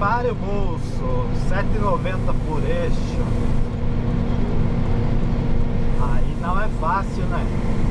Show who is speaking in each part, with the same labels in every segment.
Speaker 1: prepare o bolso, 7,90 por eixo. Aí não é fácil, né?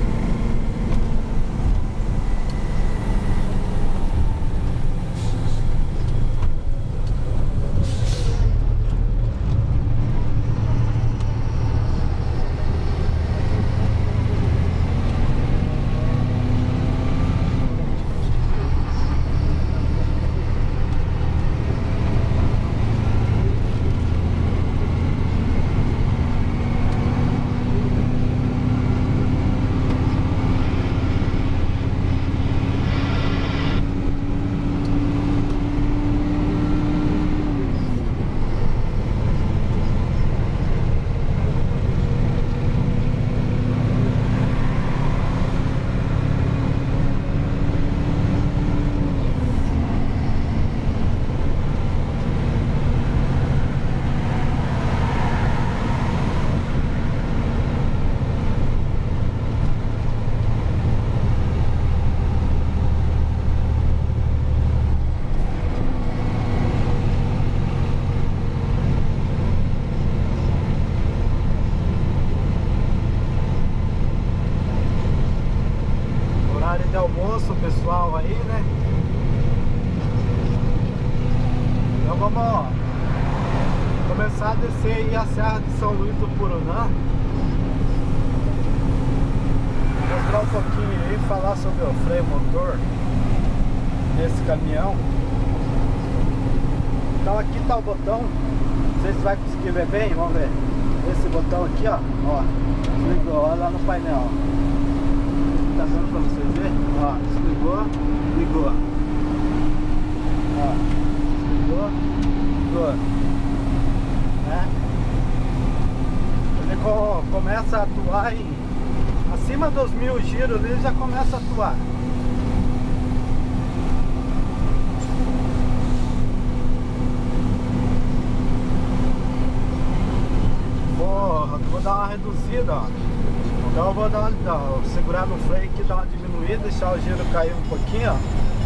Speaker 1: De almoço, pessoal, aí, né? Então vamos começar a descer aí a Serra de São Luís do Purunã. Mostrar um pouquinho aí, falar sobre o freio motor desse caminhão. Então aqui tá o botão, não sei se vai conseguir ver bem, vamos ver. Esse botão aqui, ó, desligou, olha lá no painel. Tá dando pra vocês verem? Ó, desligou, ligou. Ó, desligou, ligou. Né? Ele começa a atuar em acima dos 1000 giros, ele já começa a atuar. Vou dar uma reduzida, ó. Então eu vou dar uma, segurar no freio aqui, dar uma diminuída, deixar o giro cair um pouquinho, ó.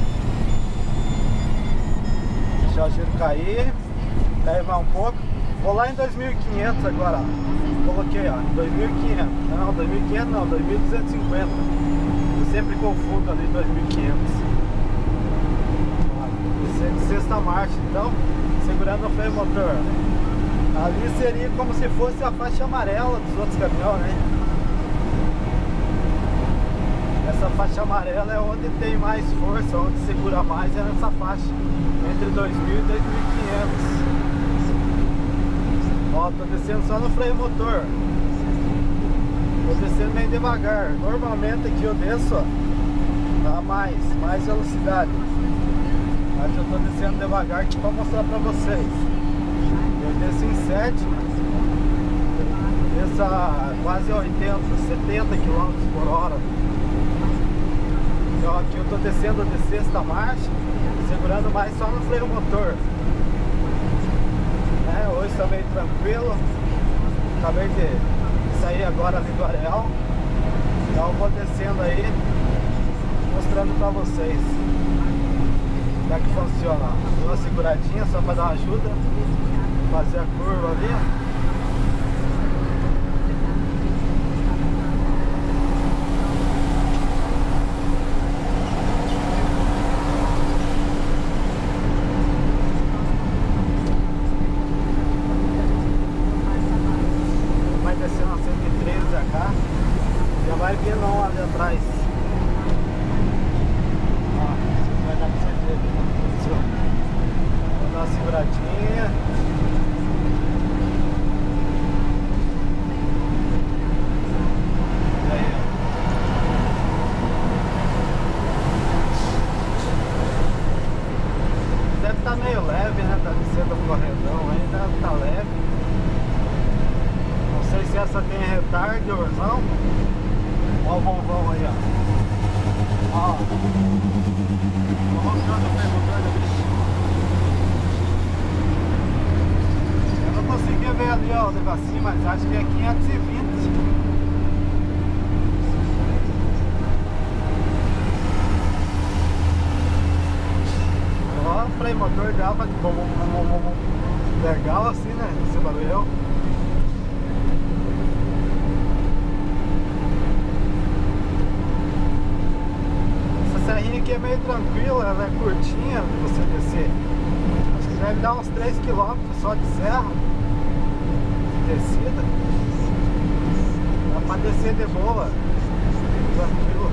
Speaker 1: Deixar o giro cair mais um pouco. Vou lá em 2500 agora, ó. Coloquei, ó, 2500. Não, 2500 não, 2250. Eu sempre confundo ali 2500. Ó, sexta marcha, então, segurando o freio motor. Ali seria como se fosse a faixa amarela dos outros caminhões, né? Essa faixa amarela é onde tem mais força, onde segura mais, é nessa faixa, entre 2000 e 2500. Ó, tô descendo só no freio motor. Tô descendo bem devagar. Normalmente aqui eu desço, ó, a mais velocidade. Mas eu tô descendo devagar aqui pra mostrar pra vocês. Eu desço em 7, desço a quase 80, 70 km por hora. Então aqui eu tô descendo de sexta marcha, segurando mais só no freio motor. Hoje tá meio tranquilo. Acabei de sair agora ali do Areal. Então eu vou descendo aí, mostrando pra vocês como é que funciona. Dou uma seguradinha só pra dar uma ajuda, fazer a curva ali. Vai vir não ali atrás. Ó, vai dar pra vocês verem. Vou dar uma seguradinha. Aí, ó. Deve estar meio leve, né? Tá descendo o corredão ainda, tá leve. Não sei se essa tem retarde ou não. Olha o Volvão aí, ó. Ó. Tô mostrando o freio motor da bicha. Eu não consegui ver ali, ó, o negocinho, mas acho que é 520. Ó, o freio motor dela faz bom, legal assim, né? Esse barulhão. Essa serrinha aqui é meio tranquila, ela é curtinha de você descer. Acho que deve dar uns 3 km só de serra. Descida. Dá pra descer de boa. Tranquilo.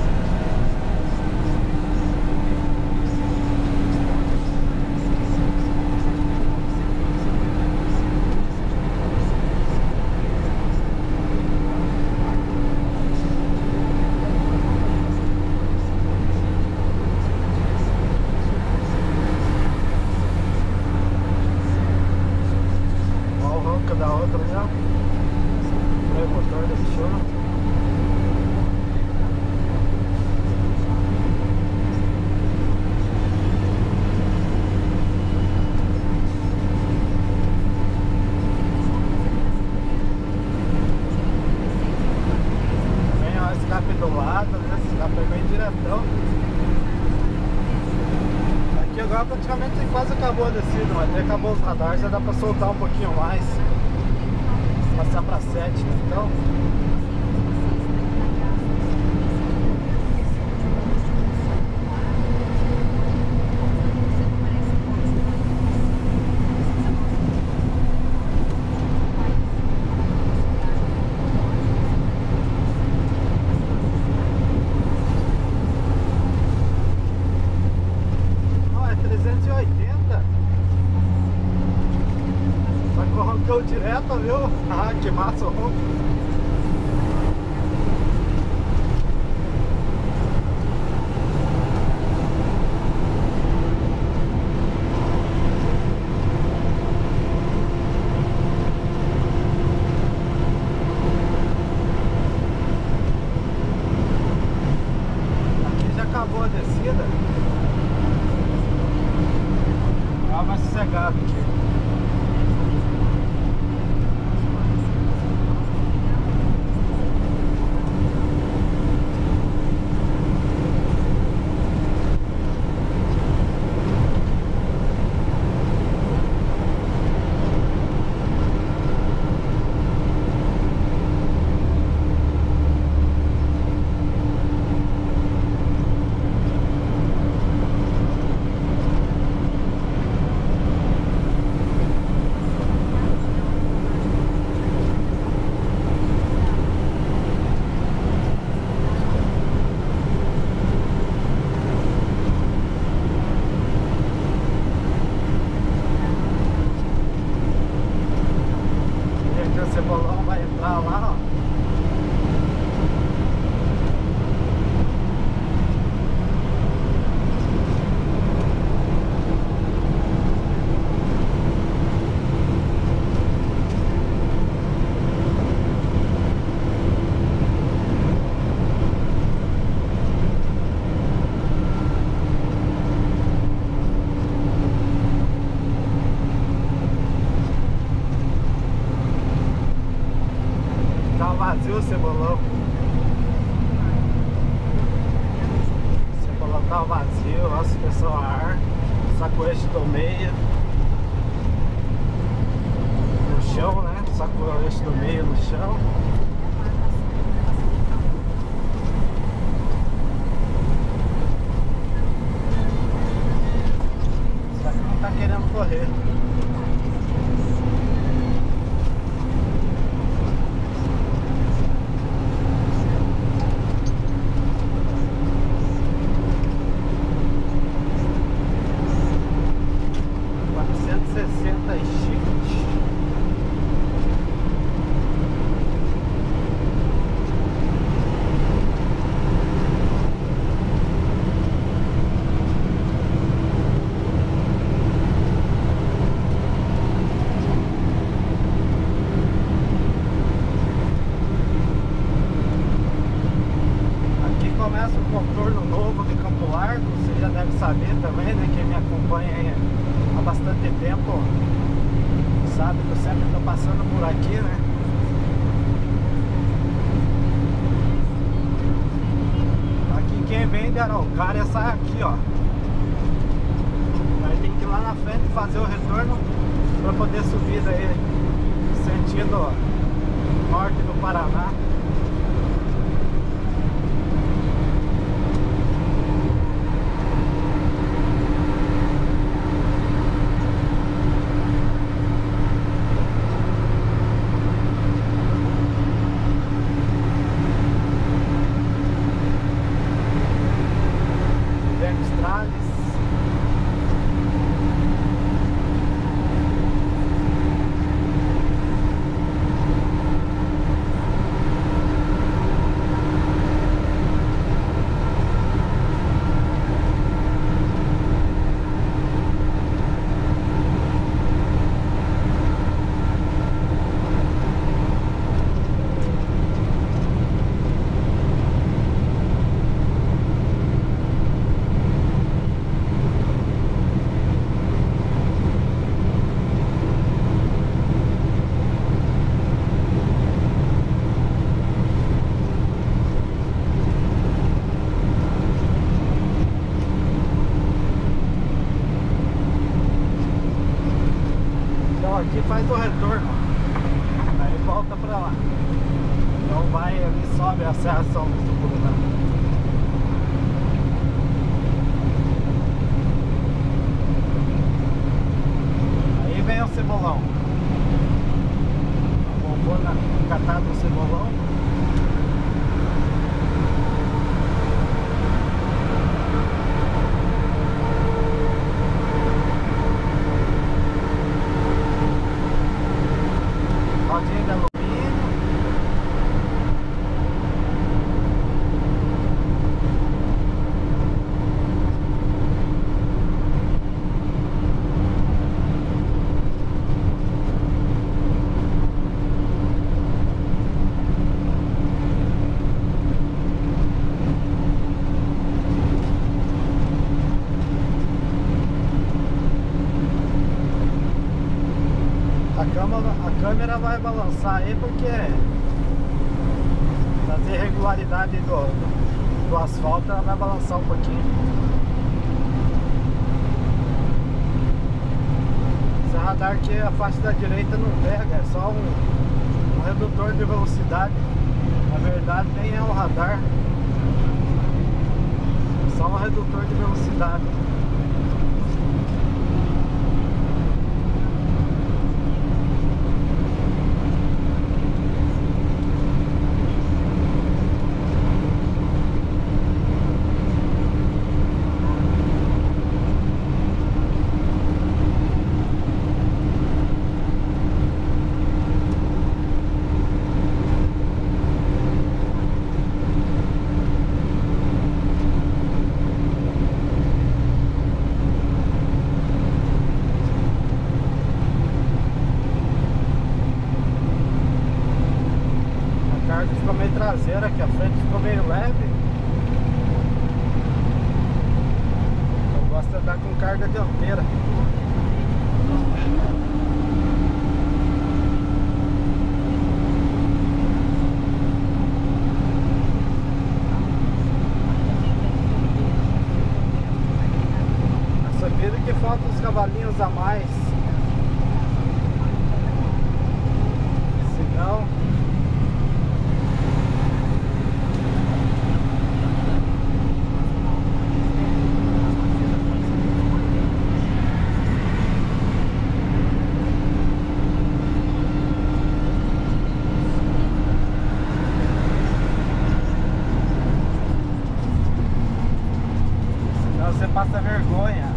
Speaker 1: Da outra já. O motor deixou. Vem o escape do lado, né? Esse escape é bem diretão. Aqui agora praticamente quase acabou a descida, mas até acabou os radares, já dá pra soltar um pouquinho mais. Passar pra 7, né? Então. Não, é 380. Roncou direto, viu? Ah, que massa o ronco. Aqui já acabou a descida. Ah, mais sossegado aqui. O Cebolão vai entrar lá, ó. Tá vazio o Cebolão. O Cebolão tá vazio, ó, suspensão a ar, saco eixo do meio. No chão, né? Saco eixo do meio no chão. Só que não tá querendo correr. Começa um contorno novo de Campo Largo, você já deve saber também, né? Quem me acompanha aí há bastante tempo sabe que eu sempre estou passando por aqui, né? Aqui quem vem de Araucária sai aqui, ó. Aí tem aqui lá na frente e fazer o retorno para poder subir daí sentido norte do Paraná. Aqui faz o retorno, aí volta pra lá. Então vai ali, sobe a Serra São Luís do Purunã. Aí vem o Cebolão. Vou na catada do Cebolão. Rodinha de alumínio. A câmera vai balançar aí porque das irregularidades do asfalto, ela vai balançar um pouquinho. Esse radar aqui, a faixa da direita não pega, é só um redutor de velocidade. Na verdade nem é um radar, é só um redutor de velocidade. Ficou meio traseira, aqui a frente ficou meio leve. Eu gosto de andar com carga dianteira. A subida que falta uns cavalinhos a mais. Se não... Você passa vergonha.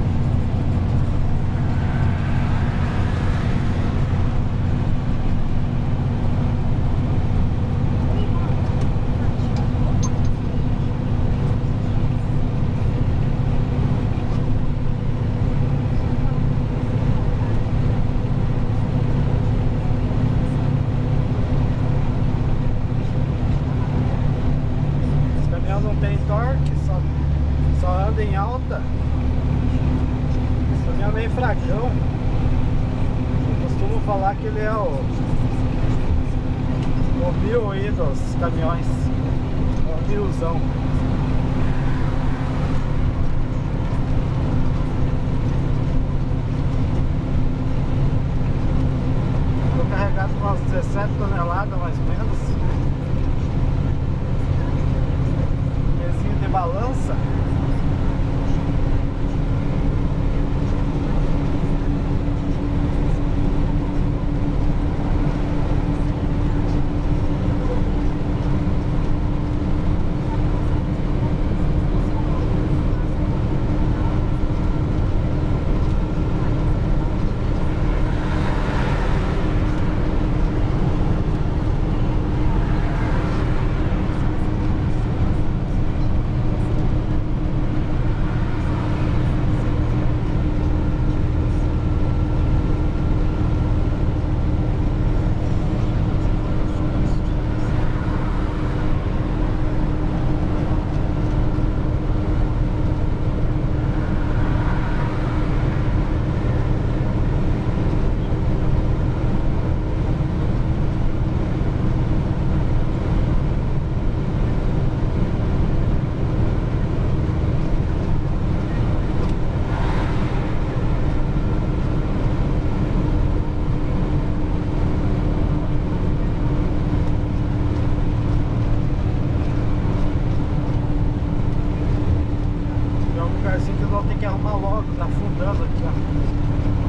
Speaker 1: Esse caminhão não tem torque, só anda em alta. Esse caminhão é meio fracão. Eu costumo falar que ele é o mil aí dos caminhões. É o milzão. balança. Que arrumar logo, tá afundando aqui, ó.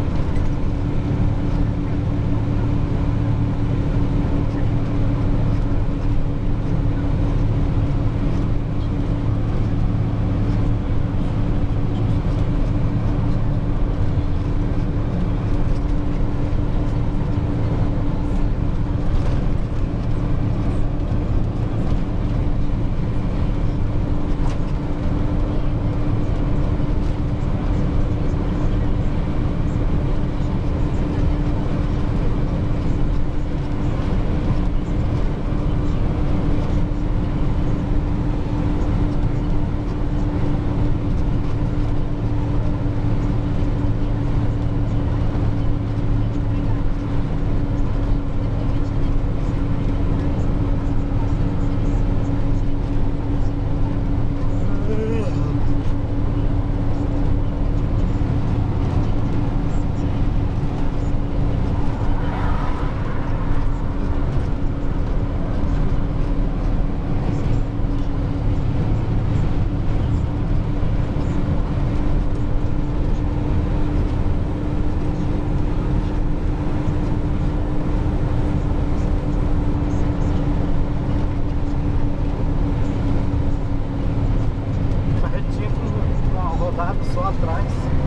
Speaker 1: Só atrás.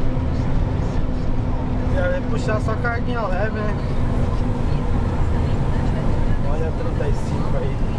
Speaker 1: E aí puxar só carguinha leve, né? Olha a 35 aí.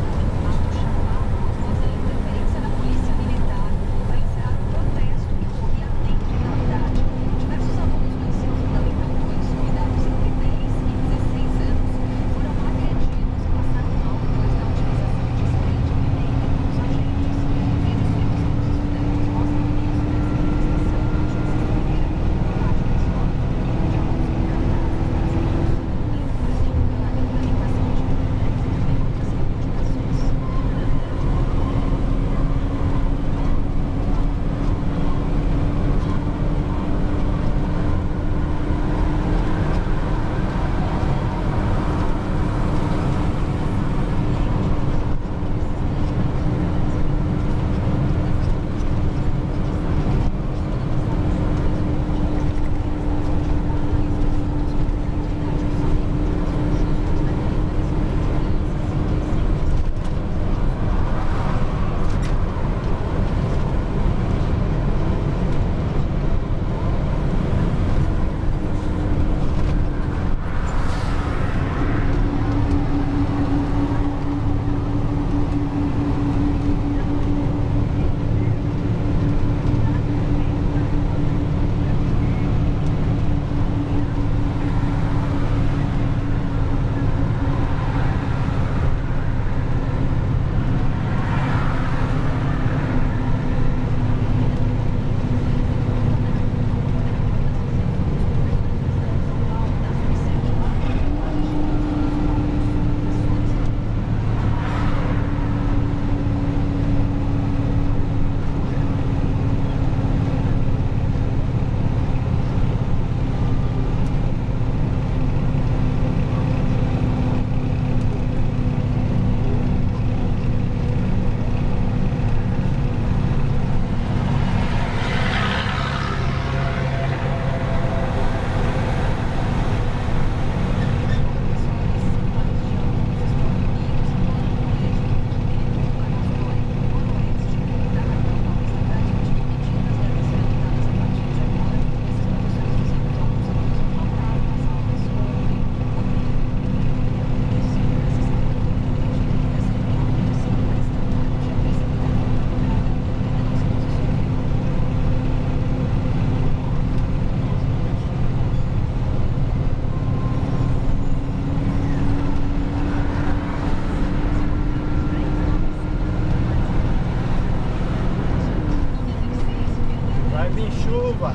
Speaker 1: Vai vir chuva.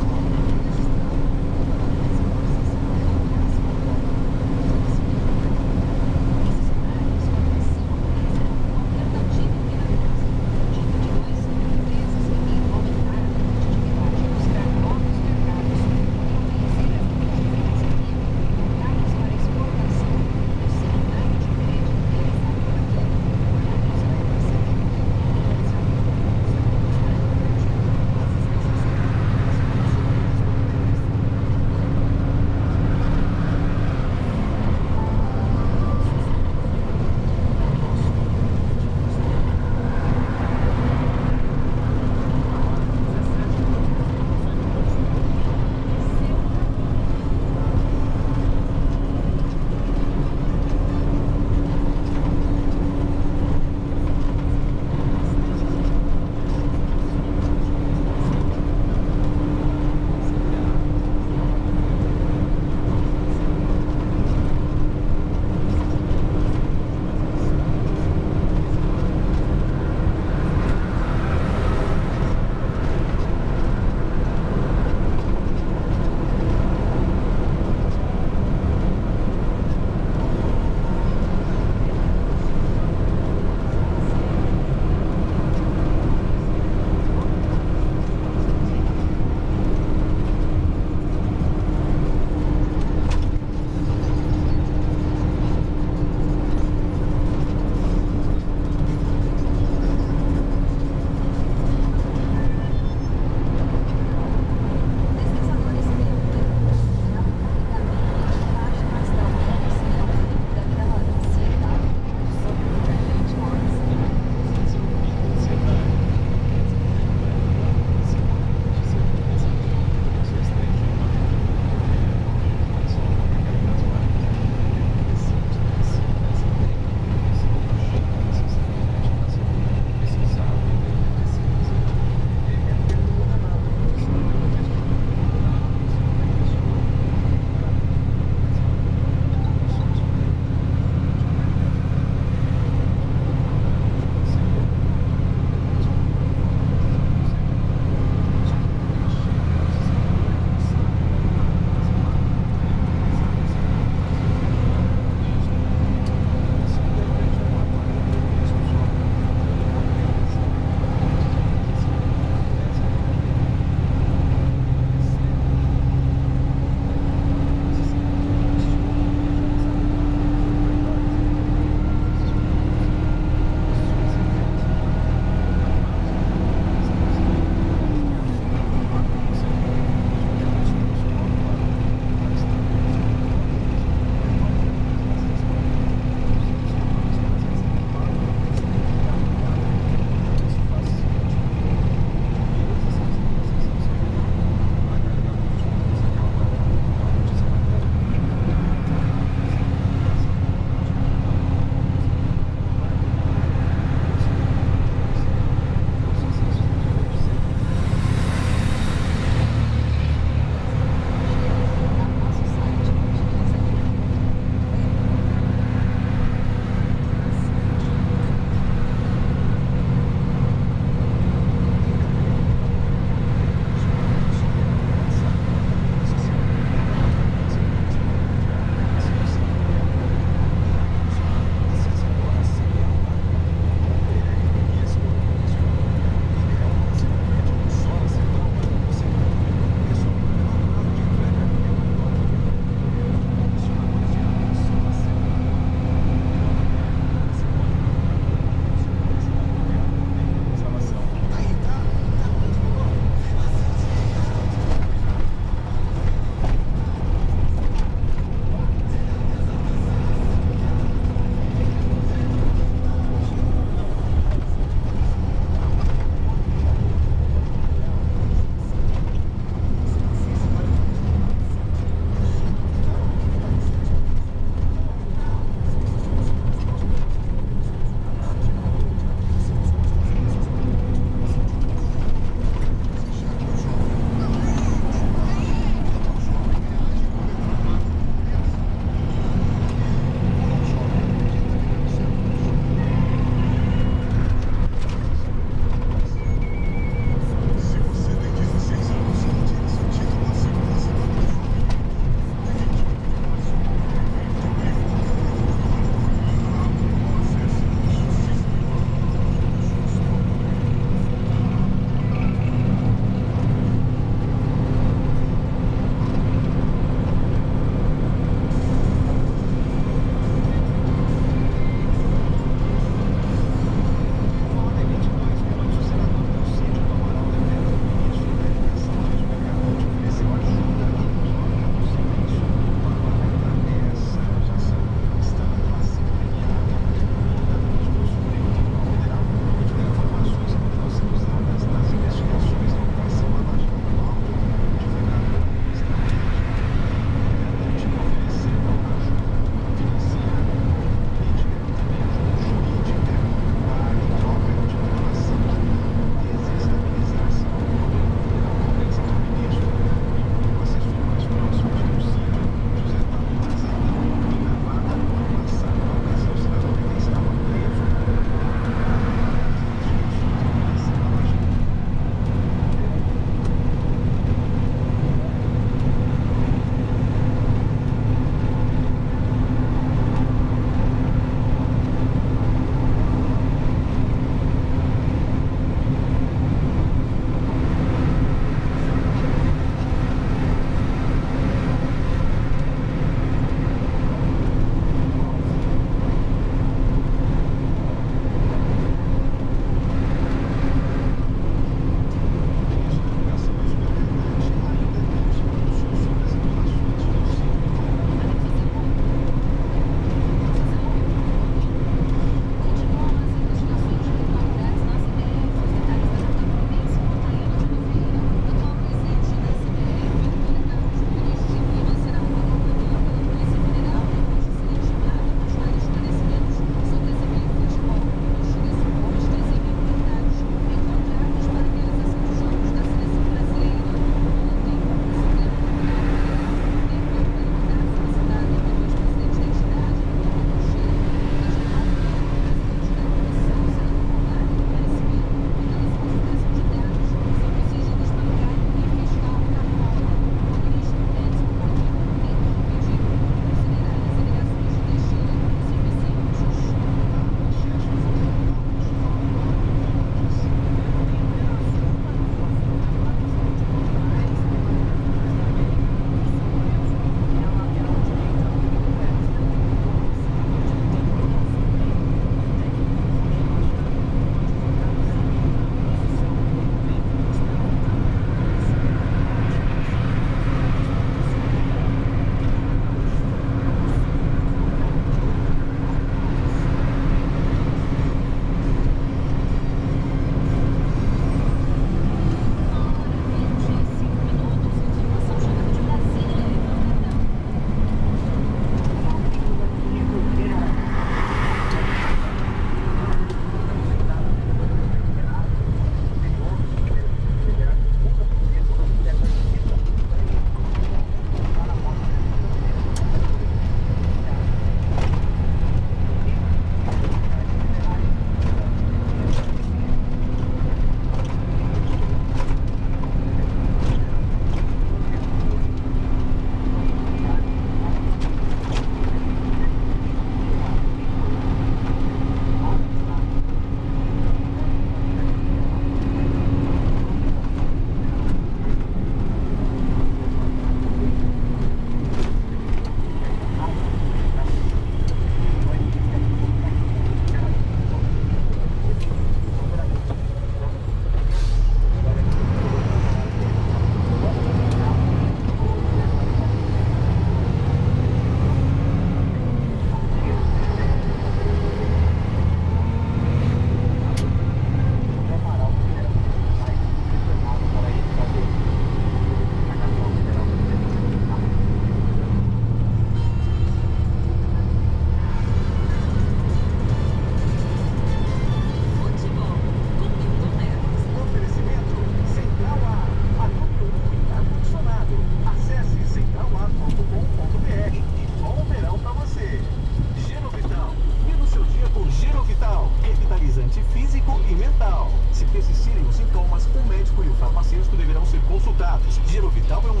Speaker 2: usados. Giro Vital é um